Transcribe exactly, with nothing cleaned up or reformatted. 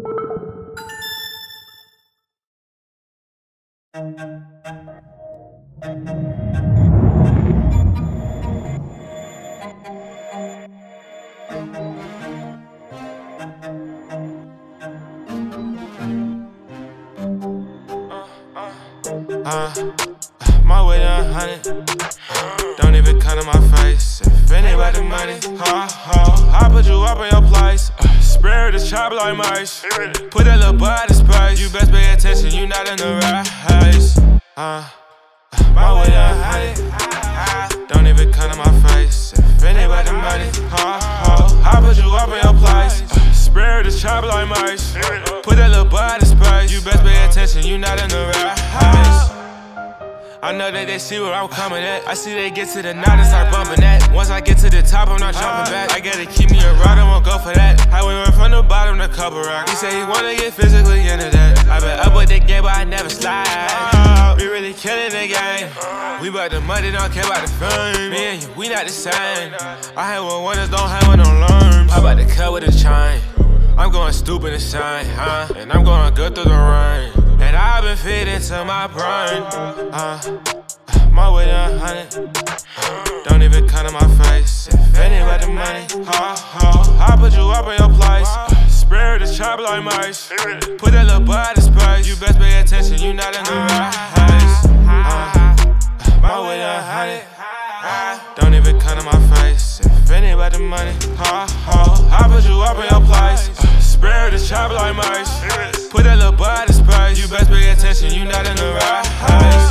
Uh, my way to a hundred. Don't even come to my face. If anybody money, ha ha, I put you up in your place. Uh, Spare the chop like mice. Put that little butt in space. You best pay attention, you not in the race. Uh, my way to a hundred. Don't even come to my face. If anybody money, ha ha, I put you up in your place. Uh, Spare the chop like mice. Put that little butt in space. You best pay attention, you not in the race. I know that they see where I'm coming at. I see they get to the knot and start bumping that. Once I get to the top, I'm not jumping back. I gotta keep me a ride, I won't go for that. I went from the bottom to couple rock. He said he wanna get physically into that. I been up with the game, but I never slide. We really killing the game. We bout the money, don't care about the fame. Me and you, we not the same. I had one wonders, don't have one on learn. How about the cut with a chain? I'm going stupid insane, huh? And I'm going good through the rain. And I've been feeding to my brain. Uh, my way to a hundred. Don't even come to my face. If anybody money, ha ha, I put you up in your place. Uh, Spare the chop like mice. Put that little butt in space. You best pay attention, you not in the race. Uh, my way to a hundred. Don't even come to my face. If anybody money, ha ha, I put you up in your place. Uh, Spare the chop like mice. Put that little butt in space. You best pay attention, you not in the race.